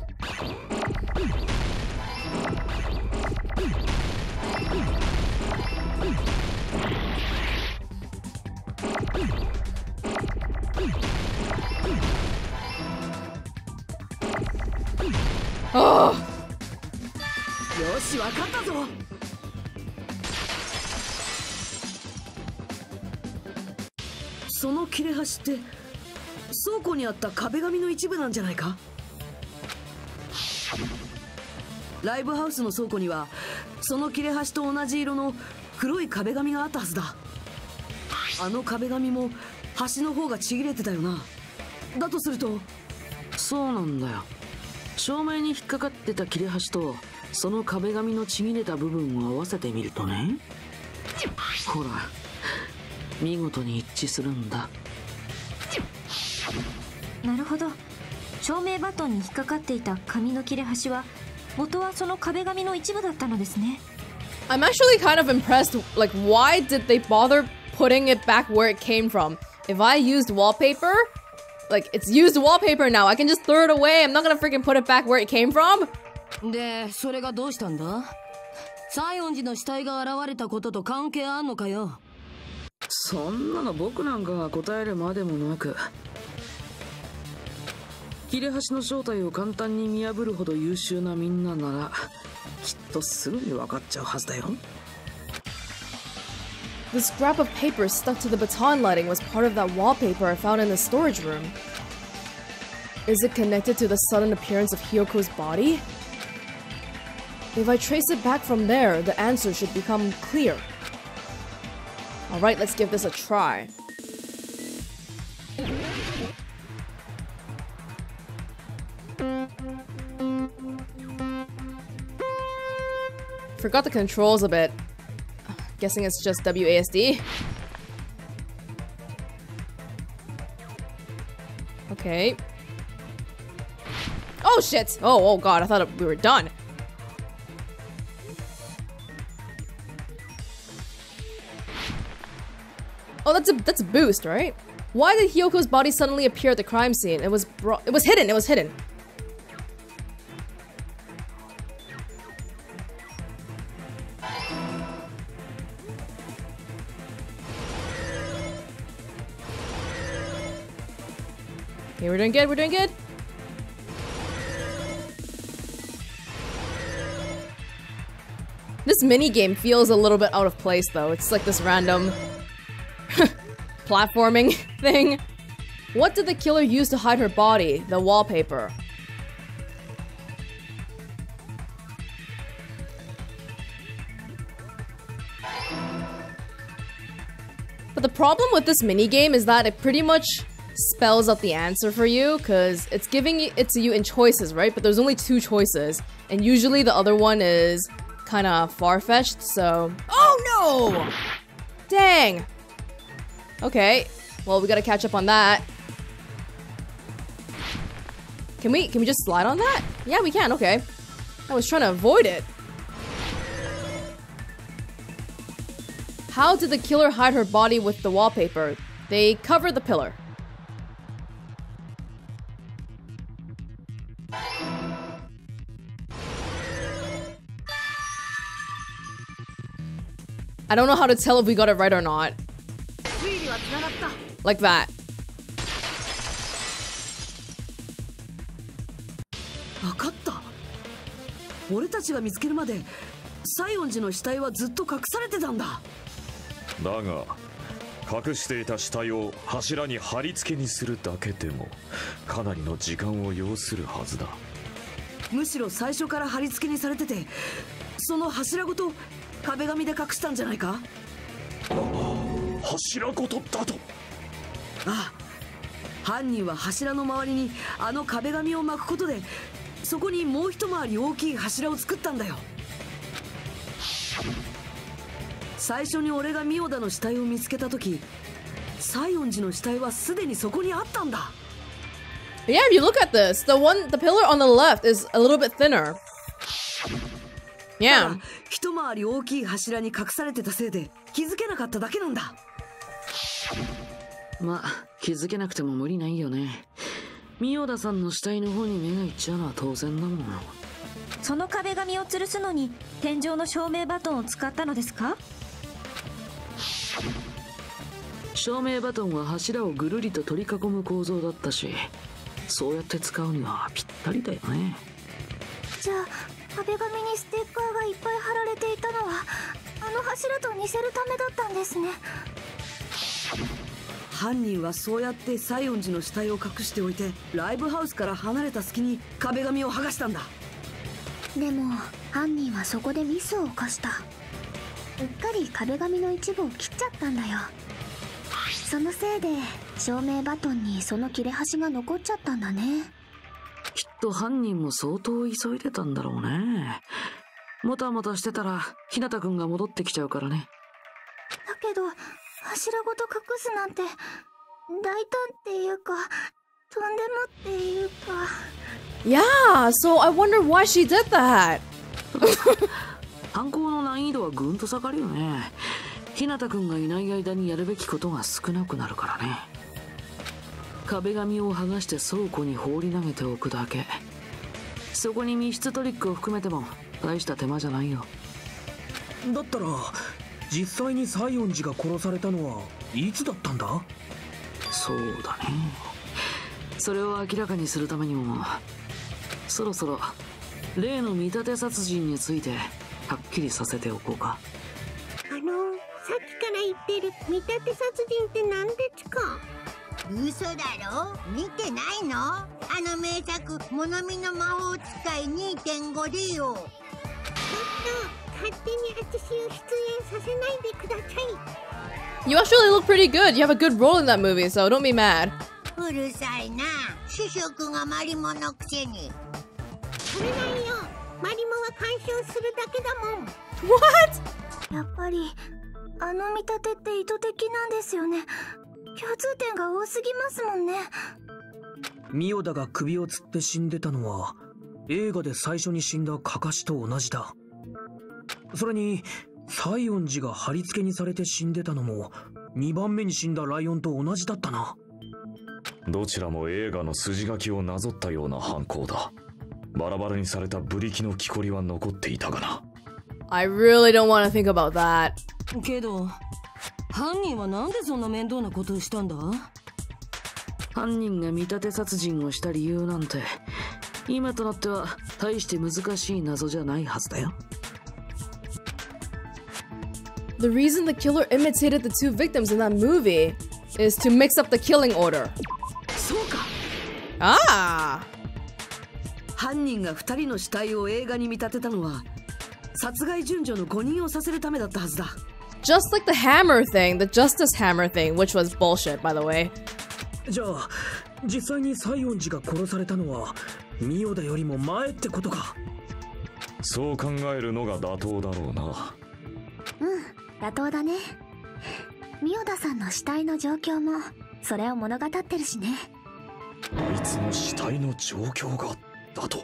Oh. よし、わかったぞ。 その切れ端って倉庫にあった壁紙の一部なんじゃないか。ライブハウスの倉庫にはその切れ端と同じ色の黒い壁紙があったはずだ。あの壁紙も端の方がちぎれてたよな。だとすると、そうなんだよ。照明に引っかかってた切れ端とその壁紙のちぎれた部分を合わせてみるとね、ほら見事に一致するんだ。 なるほど。照明バトンに引っかかっていた紙の切れ端は元はその壁紙の一部だったのですね。 I'm actually kind of impressed. Like, why did they bother putting it back where it came from? If I used wallpaper, like, it's used wallpaper now. I can just throw it away. I'm not gonna freaking put it back where it came from. で、それがどうしたんだ？西園寺の死体が現れたことと関係あんのかよ。 そんなの僕なんかが答えるまでもなく、切れ端の正体を簡単に見破るほど優秀なみんなならきっとすぐに分かっちゃうはずだよ。 The scrap of paper stuck to the baton lighting was part of that wallpaper I found in the storage room. Is it connected to the sudden appearance of Hyoko's body? If I trace it back from there, the answer should become clear. Alright, let's give this a try. Forgot the controls a bit. Guessing it's just WASD. Okay. Oh shit! Oh god, I thought we were done. Oh, that's a boost, right? Why did Hyoko's body suddenly appear at the crime scene? It was hidden. Okay, we're doing good. This mini game feels a little bit out of place though. It's like this random platforming thing. What did the killer use to hide her body? The wallpaper. But the problem with this mini game is that it pretty much spells out the answer for you, because it's giving it to you in choices, right? But there's only 2 choices, and usually the other one is kind of far-fetched, so... Oh no! Dang! Okay, well we gotta catch up on that. Can we just slide on that? Yeah, we can, okay. I was trying to avoid it. How did the killer hide her body with the wallpaper? They covered the pillar. I don't know how to tell if we got it right or not. Like that. Daが隠していた死体を柱に貼り付けにするだけでもかなりの時間を要するはずだ。 むしろ最初から貼り付けにされてて、その柱ごと壁紙で隠したんじゃないか？ 柱ごとだと。 ああ、犯人は柱の周りにあの壁紙を巻くことで、そこにもう一回り大きい柱を作ったんだよ。最初に俺がミオダの死体を見つけた時、西園寺の死体はすでにそこにあったんだ。 Yeah, if you look at this, the pillar on the left is a little bit thinner. Yeah. 一回り大きい柱に隠されてたせいで気づけなかっただけなんだ。まあ、気づけなくても無理ないよね。ミオダさんの死体の方に目がいっちゃうのは当然だもん。 その壁紙を吊るすのに天井の照明バトンを使ったのですか？ 照明バトンは柱をぐるりと取り囲む構造だったし、そうやって使うにはぴったりだよね。 じゃあ壁紙にステッカーがいっぱい貼られていたのはあの柱と似せるためだったんですね。 犯人はそうやって西園寺の死体を隠しておいて、ライブハウスから離れた隙に壁紙を剥がしたんだ。 でも犯人はそこでミスを犯した。うっかり壁紙の一部を切っちゃったんだよ。そのせいで照明バトンにその切れ端が残っちゃったんだね。 きっと犯人も相当急いでたんだろうね。もたもたしてたら日向くんが戻ってきちゃうからね。 だけど柱ごと隠すなんて大胆っていうかとんでもっていうか。 Yeah, so I wonder why she did that. 犯行の難易度はぐんと下がるよね。日向くんがいない間にやるべきことが少なくなるからね。壁紙を剥がして倉庫に放り投げておくだけ。そこに密室トリックを含めても大した手間じゃないよ。 だったら実際に西園寺が殺されたのはいつだったんだ？ そうだね。それを明らかにするためにもそろそろ例の見立て殺人についてはっきりさせておこうか。 さっきから言ってる見立て殺人って何ですか？嘘だろ？見てないの？あの名作物見の魔法使い 2.5 でよ。勝手に私を出演させないでください。 You actually look pretty good. You have a good role in that movie, so don't be mad. うるさいな。主食がマリモのくせに。それないよ。 マリモは干渉するだけだもん。 What? やっぱりあの見立てって意図的なんですよね。共通点が多すぎますもんね。 ミオダが首を吊って死んでたのは映画で最初に死んだカカシと同じだ。それに西園寺が貼り付けにされて死んでたのも2番目に死んだライオンと同じだったな。 どちらも映画の筋書きをなぞったような犯行だ。バラバラにされたブリキの木こりは残っていたがな。 I really don't want to think about that. けど犯人はなんでそんな面倒なことをしたんだ？ 犯人が見立て殺人をした理由なんて今となっては大して難しい謎じゃないはずだよ。 The reason the killer imitated the two victims in that movie is to mix up the killing order. そうか。 Ah! 犯人が2人の死体を映画に見立てたのは殺害順序の誤認をさせるためだったはずだ。 Just like the hammer thing, the justice hammer thing, which was bullshit, by the way. じゃあ実際に西園寺が殺されたのはミオダよりも前ってことか。 そう考えるのが妥当だろうな。 妥当だね。ミオダさんの死体の状況もそれを物語ってるしね。 あいつの死体の状況がだと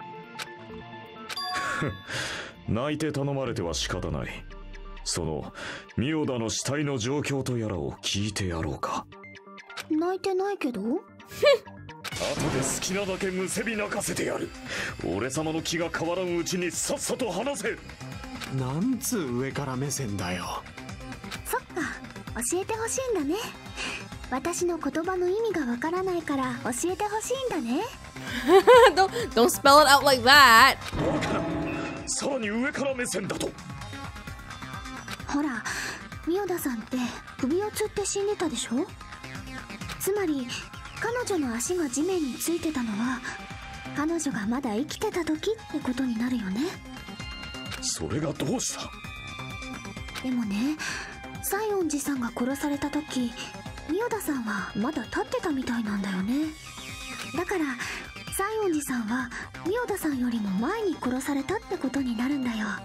泣いて頼まれては仕方ない。そのミオダの死体の状況とやらを聞いてやろうか。 泣いてないけど後で好きなだけむせび泣かせてやる。俺様の気が変わらんうちにさっさと話せ。 なんつう上から目線だよ。 そっか、教えてほしいんだね。私の言葉の意味がわからないから教えてほしいんだね。 don't spell it out like that. わからん。さらに上から目線だと。 ほら、ミオダさんって首を吊って死んでたでしょ。つまり彼女の足が地面についてたのは彼女がまだ生きてた時ってことになるよね。 それがどうした？ でもね、西園寺さんが殺された時ミオダさんはまだ立ってたみたいなんだよね。だから西園寺さんはミオダさんよりも前に殺されたってことになるんだよ。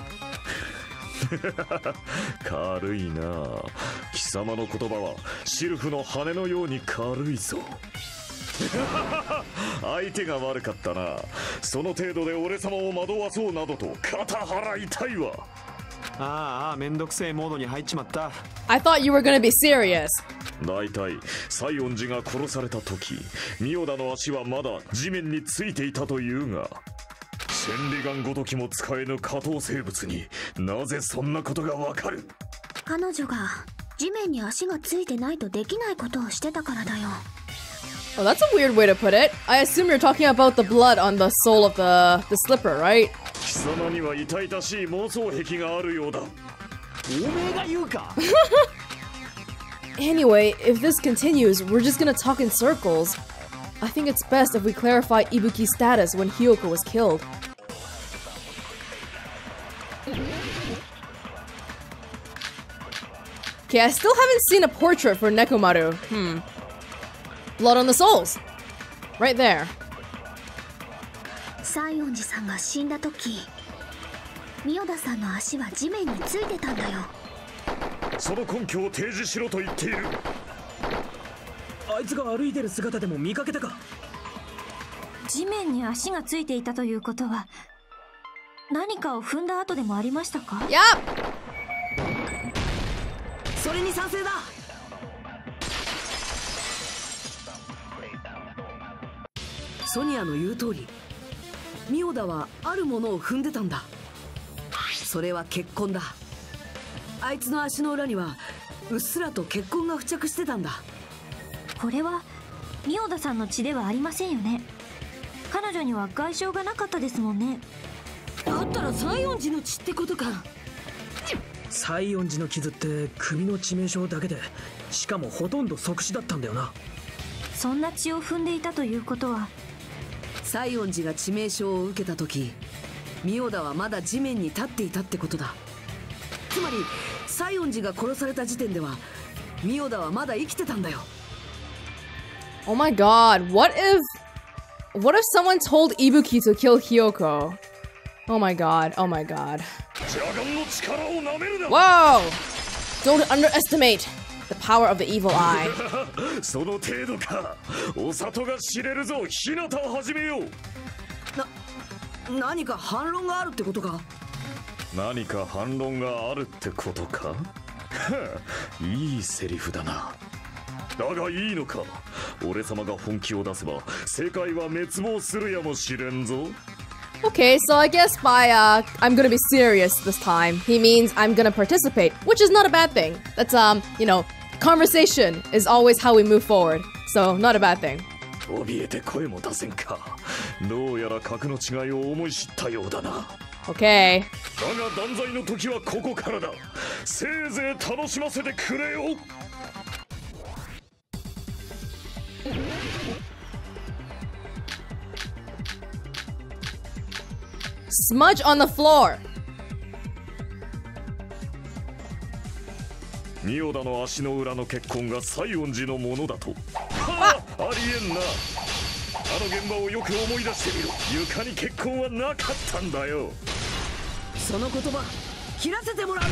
軽いな。貴様の言葉はシルフの羽のように軽いぞ。相手が悪かったな。その程度で俺様を惑わそうなどと肩払いたいわ。 ああ、めんどくせえモードに入っちまった。 I thought you were gonna be serious. だいたい西園寺が殺された時、ミオダの足はまだ地面についていたというが、千里眼ごときも使えぬ下等生物になぜそんなことがわかる？ 彼女が地面に足がついてないとできないことをしてたからだよ。 Well, that's a weird way to put it. I assume you're talking about the blood on the sole of the slipper, right? 貴様には痛々しい妄想癖があるようだ。 おめえが言うか。 Anyway, if this continues, we're just gonna talk in circles. I think it's best if we clarify Ibuki's status when Hiyoko was killed. Okay, I still haven't seen a portrait for Nekomaru. Blood on the soles. Right there. 西園寺さんが死んだ時、ミオダさんの足は地面についてたんだよ。 その根拠を提示しろと言っている。 あいつが歩いてる姿でも見かけたか？ 地面に足がついていたということは何かを踏んだ後でもありましたか？ Yup! それに賛成だ。ソニアの言う通り、ミオダはあるものを踏んでたんだ。それは血痕だ。あいつの足の裏にはうっすらと血痕が付着してたんだ。 これはミオダさんの血ではありませんよね。彼女には外傷がなかったですもんね。 だったら西園寺の血ってことか。 西園寺の傷って首の致命傷だけで、しかもほとんど即死だったんだよな。 そんな血を踏んでいたということは、 西園寺が致命傷を受けた時、ミオダはまだ地面に立っていたってことだ。つまり西園寺が殺された時点ではミオダはまだ生きてたんだよ。 Oh my god, what if someone told Ibuki to kill Hiyoko? Oh my god, oh my god. Whoa! Don't underestimate the power of the evil eye. その程度か。お里が知れるぞ。日向を始めよう。 何か反論があるってことか？ 何か反論があるってことか？いいセリフだな。だがいいのか。俺様が本気を出せば世界は滅亡するやもしれんぞ。 Okay, so I guess by I'm gonna be serious this time, he means I'm gonna participate, which is not a bad thing. That's you know, conversation is always how we move forward, so not a bad thing. 怯えて声も出せんか。どうやら格の違いを思い知ったようだな。 Okay. だが断罪の時はここからだ。せいぜい楽しませてくれよ。 Smudge on the floor. 仁王田の足の裏の血痕が西園寺のものだと。はあ、ありえんな。あの現場をよく思い出してみろ。床に血痕はなかったんだよ。 その言葉切らせてもらう。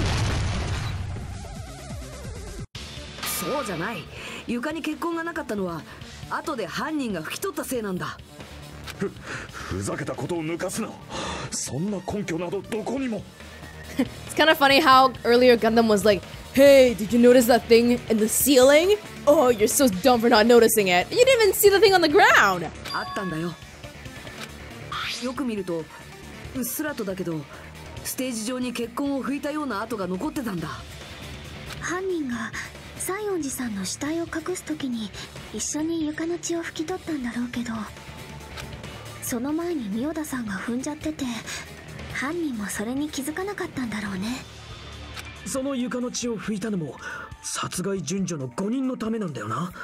そうじゃない。床に血痕がなかったのは後で犯人が拭き取ったせいなんだ。 ふざけたことを抜かすな。そんな根拠などどこにも。 It's kind of funny how earlier Gundam was like, hey, did you notice that thing in the ceiling? Oh, you're so dumb for not noticing it. You didn't even see the thing on the ground. あったんだよ。よく見るとうっすらとだけどステージ上に血痕を拭いたような跡が残ってたんだ。 犯人が西園寺さんの死体を隠す時に一緒に床の血を拭き取ったんだろうけど、その前に仁王田さんが踏んじゃってて犯人もそれに気づかなかったんだろうね。 その床の血を拭いたのも殺害順序の5人のためなんだよな。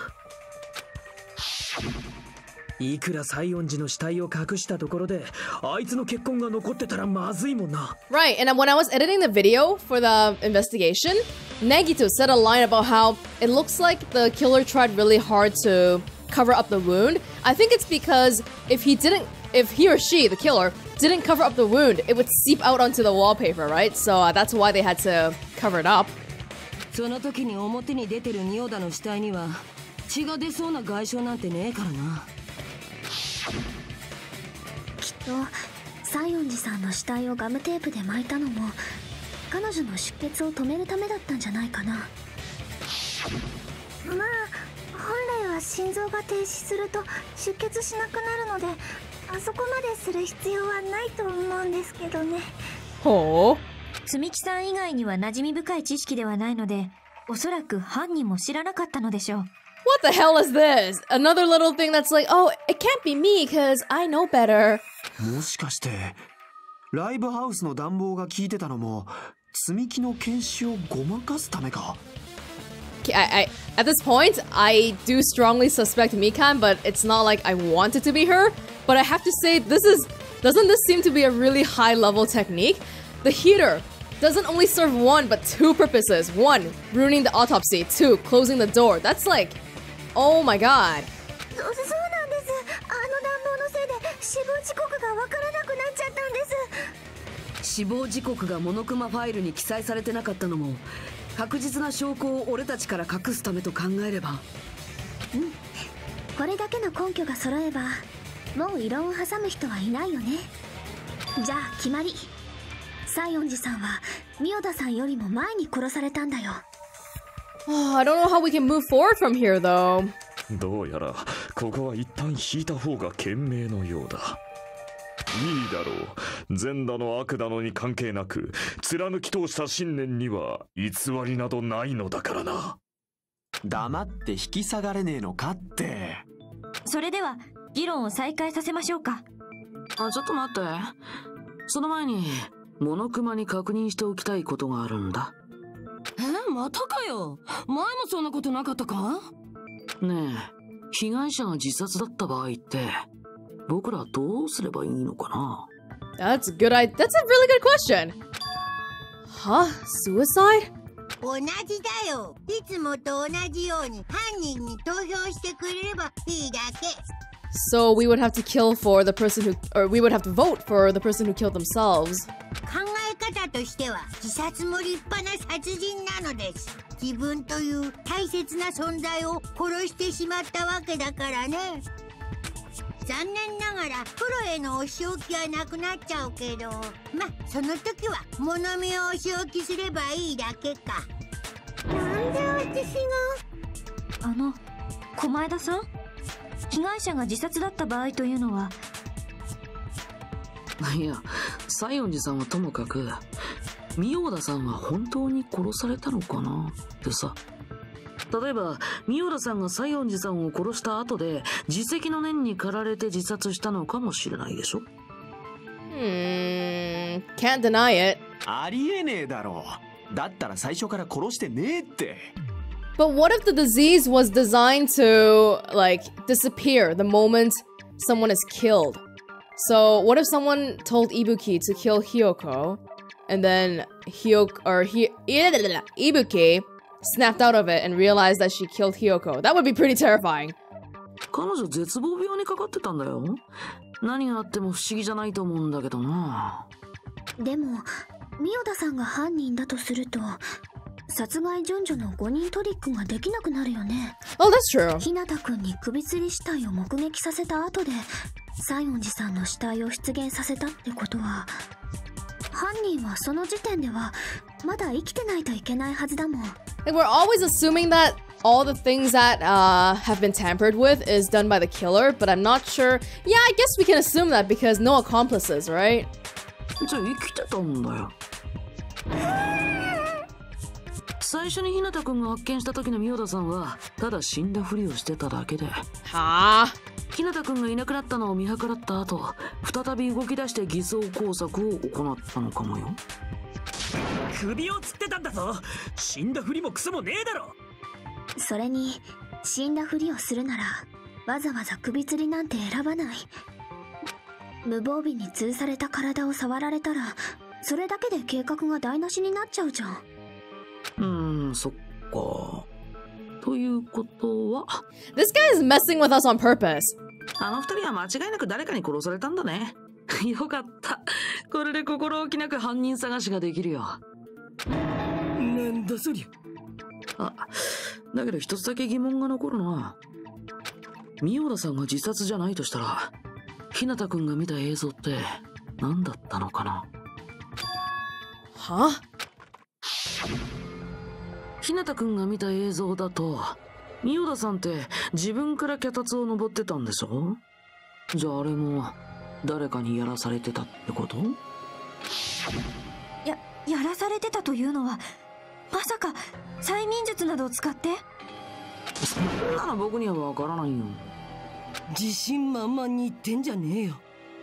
いくら西園寺の死体を隠したところであいつの血痕が残ってたらまずいもんな。 Right, and when I was editing the video for the investigation, Nagito said a line about how it looks like the killer tried really hard to cover up the wound. I think it's because if he or she, the killer, didn't cover up the wound, it would seep out onto the wallpaper, right? So that's why they had to cover it up. その時に表に出てる仁王田の死体には血が出そうな外傷なんてねえからな。 きっと西園寺さんの死体をガムテープで巻いたのも彼女の出血を止めるためだったんじゃないかな。まあ本来は心臓が停止すると出血しなくなるのであそこまでする必要はないと思うんですけどね。 ほう。 積木さん以外には馴染み深い知識ではないので、おそらく犯人も知らなかったのでしょう。 What the hell is this? Another little thing that's like, oh, it can't be me because I know better. もしかしてライブハウスの暖房が効いてたのも積み木の検視をごまかすためか。 At this point, I do strongly suspect Mikan, but it's not like I want it to be her. But I have to say, doesn't this seem to be a really high-level technique? The heater doesn't only serve one, but two purposes. One, ruining the autopsy. Two, closing the door. That's like, oh my god. そうなんです。あの暖房のせいで死亡時刻がわからなくなっちゃったんです。 死亡時刻がモノクマファイルに記載されてなかったのも確実な証拠を俺たちから隠すためと考えれば。 これだけの根拠が揃えばもう異論を挟む人はいないよね。じゃあ決まり。西園寺さんは仁王田さんよりも前に殺されたんだよ。 I don't know how we can move forward from here though. どうやらここは一旦引いた方が賢明のようだ。いいだろう。善だの悪だのに関係なく貫き通した信念には偽りなどないのだからな。 黙って引き下がれねえのかって。 それでは議論を再開させましょうか。 ちょっと待って。その前にモノクマに確認しておきたいことがあるんだ。 またかよ。前もそんなことなかったか？ ねえ、被害者が自殺だった場合って僕らどうすればいいのかな？ That's a really good question. Huh? Suicide? 同じだよ。いつもと同じように犯人に投票してくれればいいだけ。 So we would have to kill for the person who, or we would have to vote for the person who killed themselves. 考え方としては自殺も立派な殺人なのです。自分という大切な存在を殺してしまったわけだからね。残念ながらプロへのお仕置きはなくなっちゃうけど、ま、その時は物見をお仕置きすればいいだけか。なんで私が？ 狛江田さん？被害者が自殺だった場合というのは。 いや、西園寺さんはともかく、三代田さんは本当に殺されたのかなってさ。例えば、三代田さんが西園寺さんを殺した後で、自責の念に駆られて自殺したのかもしれないでしょ。 Can't deny it. ありえねえだろう。だったら最初から殺してねえって。 But what if the disease was designed to, like, disappear the moment someone is killed? So, what if someone told Ibuki to kill Hiyoko, and then Ibuki snapped out of it and realized that she killed Hiyoko? That would be pretty terrifying. 彼女絶望病にかかってたんだよ。何があっても不思議じゃないと思うんだけどな。 でも、三代田さんが犯人だとすると、殺害順序の5人トリックができなくなるよね。 Oh, that's true. 日向くんに首吊り死体を目撃させた後で、西園寺さんの死体を出現させたってことは、犯人はその時点ではまだ生きてないといけないはずだもん。 Like, we're always assuming that all the things that have been tampered with is done by the killer, but I'm not sure. Yeah, I guess we can assume that because no accomplices, right? じゃあ生きてたんだよ。最初に日向くんが発見した時の三代田さんはただ死んだふりをしてただけで、日向くんがいなくなったのを見計らった後、再び動き出して偽装工作を行ったのかもよ。 首をつってたんだぞ。死んだふりもクソもねえだろ。 それに死んだふりをするならわざわざ首吊りなんて選ばない。無防備に吊された体を触られたらそれだけで計画が台無しになっちゃうじゃん。 そっか。ということは This guy is messing with us on purpose. あの二人は間違いなく誰かに殺されたんだね。よかった。これで心置きなく犯人探しができるよ。 なんだそりゃ。 だけど一つだけ疑問が残るな。三代田さんが自殺じゃないとしたら、日向くんが見た映像って何だったのかな。日向くんが見た映像だと、三代田さんって自分から脚立を登ってたんでしょ。じゃああれも誰かにやらされてたってこと？ やらされてたというのは、まさか催眠術などを使って？ そんなの僕にはわからないよ。 自信満々に言ってんじゃねえよ。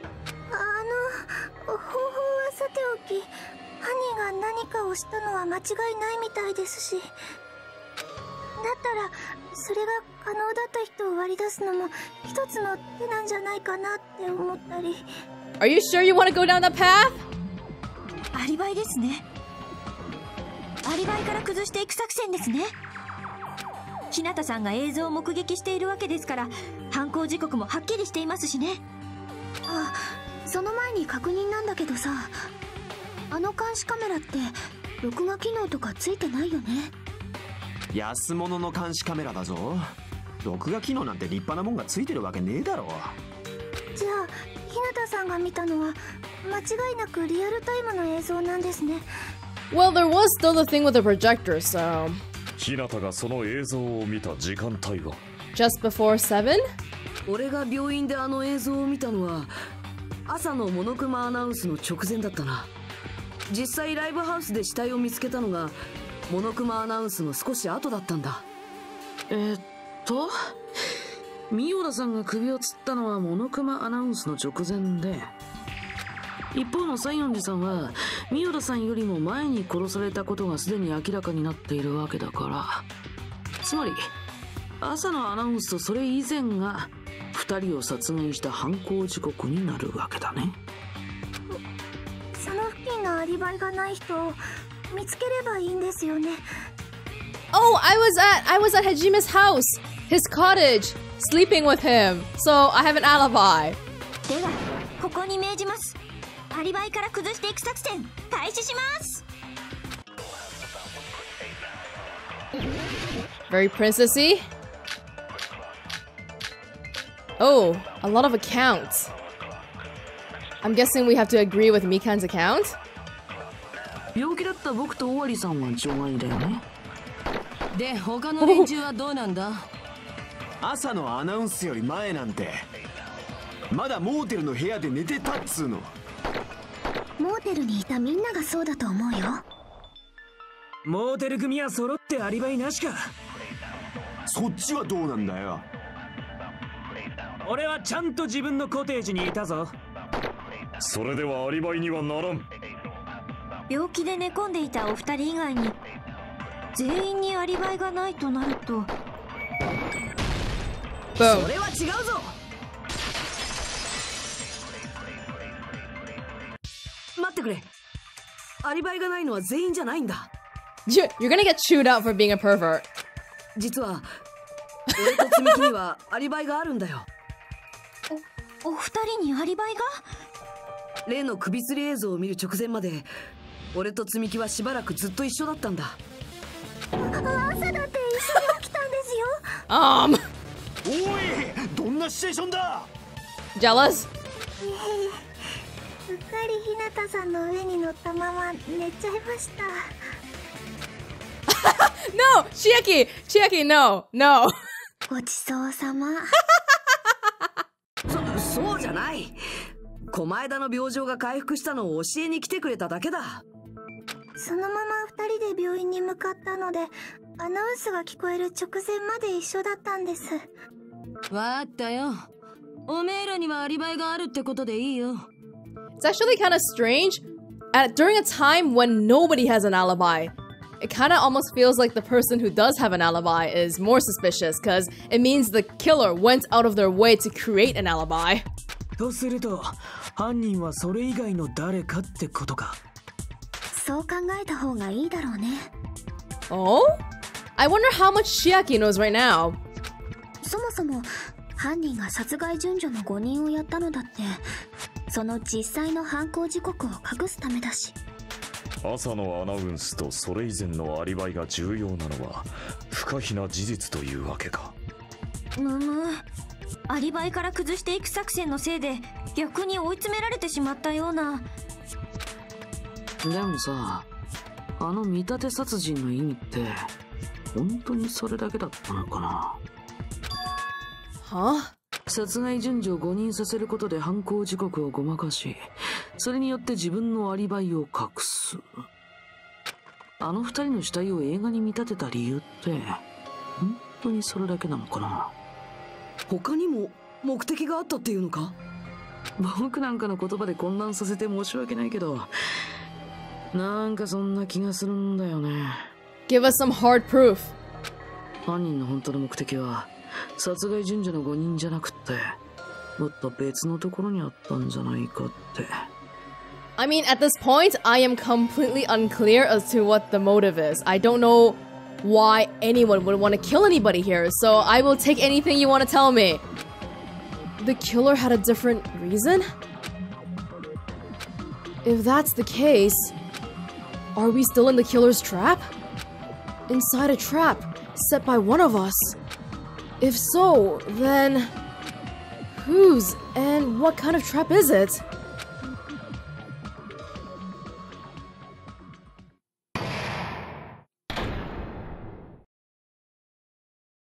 方法はさておき、犯人が何かをしたのは間違いないみたいですし、だったらそれが可能だった人を割り出すのも一つの手なんじゃないかなって思ったり。 Are you sure you want to go down that path? アリバイですね。アリバイから崩していく作戦ですね。日向さんが映像を目撃しているわけですから、犯行時刻もはっきりしていますしね。 その前に確認なんだけどさ、あの監視カメラって録画機能とかついてないよね。 安物の監視カメラだぞ。録画機能なんて立派なもんがついてるわけねえだろ。 じゃあ日向さんが見たのは間違いなくリアルタイムの映像なんですね。 Well, there was still the thing with the projector, so 日向がその映像を見た時間帯は just before 7? 俺が病院であの映像を見たのは朝のモノクマアナウンスの直前だったな。実際ライブハウスで死体を見つけたのがモノクマアナウンスの少し後だったんだ。 三代田さんが首を吊ったのはモノクマアナウンスの直前で、一方の西園寺さんは三代田さんよりも前に殺されたことがすでに明らかになっているわけだから、つまり朝のアナウンスとそれ以前が2人を殺害した犯行時刻になるわけだね。 その付近のアリバイがない人を見つければいいんですよね。 Oh, I was at Hajime's house, his cottage. sleeping with him, so I have an alibi. ではここに命じます。アリバイから崩していく作戦開始します。 Very princessy. Oh, a lot of accounts. I'm guessing we have to agree with Mikan's account? 病気だった僕と尾張さんは除外だよね。 で他の連中はどうなんだ？ 朝のアナウンスより前なんてまだモーテルの部屋で寝てたっつうの。 モーテルにいたみんながそうだと思うよ。 モーテル組は揃ってアリバイなしか。 そっちはどうなんだよ。 俺はちゃんと自分のコテージにいたぞ。 それではアリバイにはならん。 病気で寝込んでいたお二人以外に全員にアリバイがないとなると。 それは違うぞ。待ってくれ。アリバイがないのは全員じゃないんだ。 You're gonna get chewed out for being a pervert. 実は俺と積み木にはアリバイがあるんだよ。 お二人にアリバイが？ 例の首吊り映像を見る直前まで俺と積み木はしばらくずっと一緒だったんだ。 朝だって一緒に起きたんですよ。 おい、どんなシチュエーションだ。 Jealous? うっかり日向さんの上に乗ったまま寝ちゃいました。 No! Chiaki, no. ごちそうさま。 そうじゃない。狛江田の病状が回復したのを教えに来てくれただけだ。 そのまま二人で病院に向かったので、アナウンスが聞こえる直前まで一緒だったんです。 わかったよ。おめえらにはアリバイがあるってことでいいよ。 It's actually kind of strange. During a time when nobody has an alibi, it kind of almost feels like the person who does have an alibi is more suspicious because it means the killer went out of their way to create an alibi. とすると、犯人はそれ以外の誰かってことか。 そう考えた方がいいだろうね。 Oh? I wonder how much Chiaki knows right now. そもそも犯人が殺害順序の5人をやったのだって、その実際の犯行時刻を隠すためだし。 朝のアナウンスとそれ以前のアリバイが重要なのは不可避な事実というわけか。 アリバイから崩していく作戦のせいで逆に追い詰められてしまったような。 でもさ、あの見立て殺人の意味って本当にそれだけだったのかな。 Huh? 殺害順序を誤認させることで犯行時刻をごまかし、それによって自分のアリバイを隠す。あの二人の死体を映画に見立てた理由って本当にそれだけなのかな。他にも目的があったっていうのか。僕なんかの言葉で混乱させて申し訳ないけど、なんかそんな気がするんだよね。 Give us some hard proof. 犯人の本当の目的は殺害順序の5人じゃなくってもっと別のところにあったんじゃないかって。 I mean, at this point, I am completely unclear as to what the motive is. I don't know why anyone would want to kill anybody here, so I will take anything you want to tell me. The killer had a different reason? If that's the case, are we still in the killer's trap? Inside a trap set by one of us? If so, then whose and what kind of trap is it?